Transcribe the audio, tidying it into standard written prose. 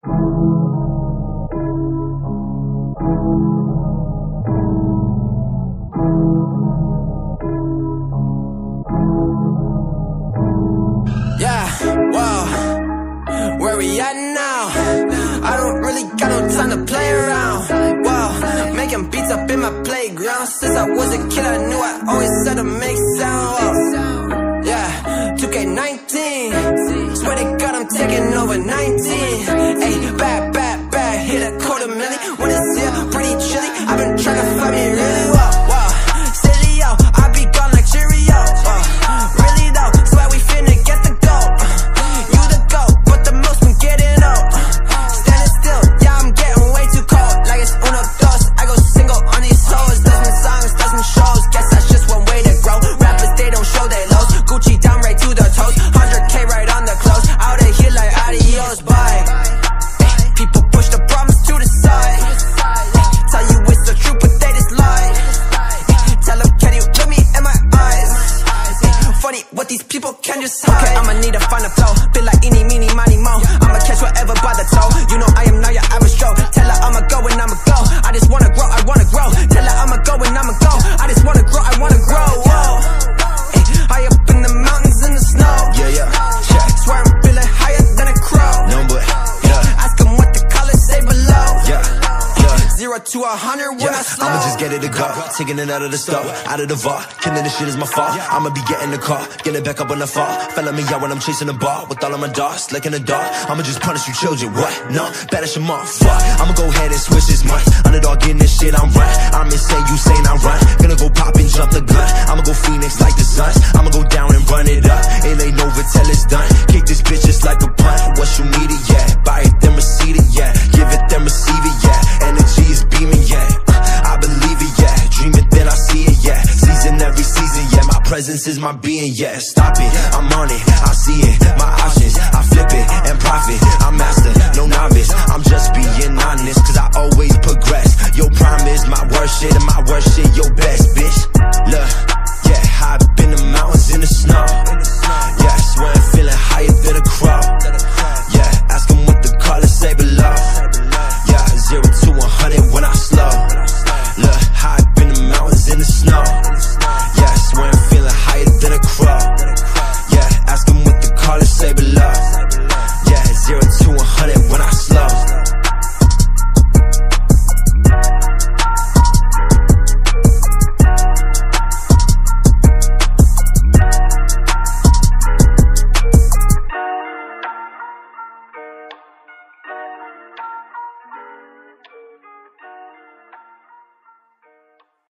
Yeah, whoa, where we at now? I don't really got no time to play around. Whoa, making beats up in my playground. Since I was a kid I knew I always had to make sound. Whoa. Yeah, 2K19, swear to God I'm taking over 19. Ayy, bad, bad, bad, hit a $250,000. When it's here, pretty chilly, I've been trying to find me really well. Whoa, silly yo, I be gone like Cheerio. Really though, swear we finna get the goal. You the GOAT, but the most been getting old. Standing still, yeah I'm getting way too cold. Like it's uno dos, I go single on these hoes. Dozen songs, dozen shows, guess that's just one way to grow. Rappers, they don't show their lows. Gucci down right to the toes, 100K right on the clothes. Out of here like adios, bye. People push the problems to the side. Tell you it's the truth, but they just lie. Tell them, can you look me in my eyes? Funny what these people can just hide. Okay, I'ma need to find a flow. Feel like eeny, meeny, miny, mo. I'ma catch whatever by the toe. You know I am not your average Joe. Tell her I'ma go and I'ma go. I just wanna grow, I wanna grow. Tell her I'ma go and I'ma go. I just wanna grow, I wanna grow. Whoa. High up in the mountains in the snow. Yeah. Swear I'm feeling higher than a crow. No, but ask them what the colors say below. 0 to 100 when I slow. I'ma just get it to go, taking it out of the stove, out of the vault. Killing this shit is my fault. I'ma be getting the car, get it back up on the fall. Felling me out when I'm chasing the ball with all of my dogs, like in the dark. I'ma just punish you children, what? No, banish them off. Fuck, I'ma go ahead and switch this month. Underdog getting this shit, I'm right. I'm insane, you saying I'm right. Gonna go pop and jump the gun. I'ma go Phoenix like the Suns. I'ma go down and run it up. It ain't over till it's done. Kick this bitch just like a punt. What you need it, yeah. Buy it, then receive it, yeah. Give it, then receive it, yeah. Energy is beaming, yeah. I believe it, yeah. Dream it, then I see it, yeah. Season every season, yeah. My presence is my being, yeah. Stop it, I'm on it, I see it. My options, I flip it and profit. I'm